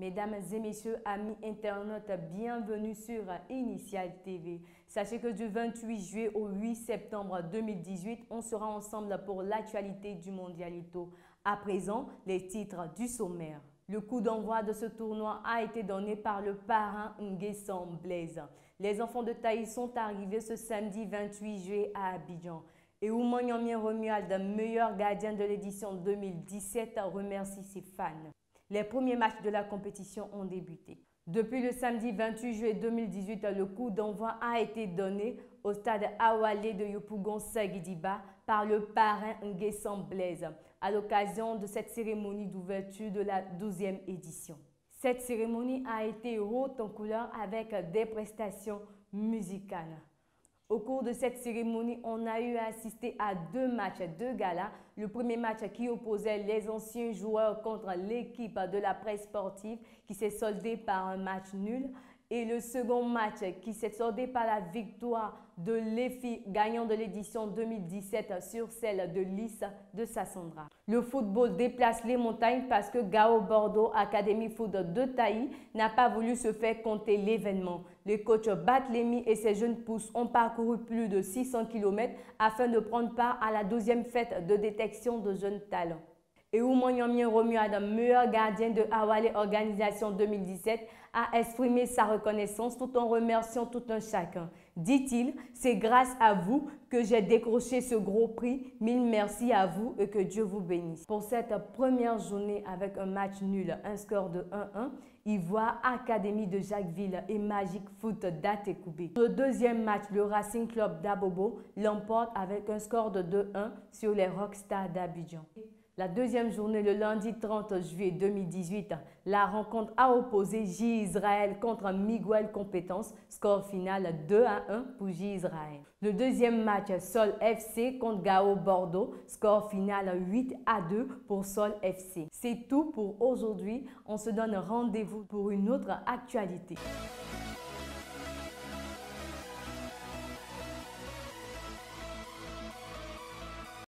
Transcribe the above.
Mesdames et messieurs, amis internautes, bienvenue sur Initial TV. Sachez que du 28 juillet au 8 septembre 2018, on sera ensemble pour l'actualité du Mondialito. À présent, les titres du sommaire. Le coup d'envoi de ce tournoi a été donné par le parrain Nguessan Blaise. Les enfants de Taï sont arrivés ce samedi 28 juillet à Abidjan. Et Oumanyamien Romuald, meilleur gardien de l'édition 2017, remercie ses fans. Les premiers matchs de la compétition ont débuté. Depuis le samedi 28 juillet 2018, le coup d'envoi a été donné au stade Awalé de Yopougon-Sagidiba par le parrain Nguessan Blaise à l'occasion de cette cérémonie d'ouverture de la 12e édition. Cette cérémonie a été haute en couleur avec des prestations musicales. Au cours de cette cérémonie, on a eu à assister à deux matchs, deux galas. Le premier match qui opposait les anciens joueurs contre l'équipe de la presse sportive qui s'est soldé par un match nul. Et le second match qui s'est soldé par la victoire de l'EFI gagnant de l'édition 2017 sur celle de Lys de Sassandra. Le football déplace les montagnes parce que Gao Bordeaux Academy Foot de Taï n'a pas voulu se faire compter l'événement. Les coachs Batlemi et ses jeunes pousses ont parcouru plus de 600 km afin de prendre part à la 12e fête de détection de jeunes talents. Et Oumanyamien Romuald, meilleur gardien de Awalé Organisation 2017, a exprimé sa reconnaissance tout en remerciant tout un chacun. Dit-il, c'est grâce à vous que j'ai décroché ce gros prix. Mille merci à vous et que Dieu vous bénisse. Pour cette première journée avec un match nul, un score de 1-1, Ivoire Académie de Jacquesville et Magic Foot d'Atekoubé. Le deuxième match, le Racing Club d'Abobo l'emporte avec un score de 2-1 sur les Rockstars d'Abidjan. La deuxième journée, le lundi 30 juillet 2018, la rencontre a opposé J-Israël contre Miguel Compétence, score final 2-1 pour J-Israël. Le deuxième match, Sol FC contre Gao Bordeaux, score final 8-2 pour Sol FC. C'est tout pour aujourd'hui, on se donne rendez-vous pour une autre actualité.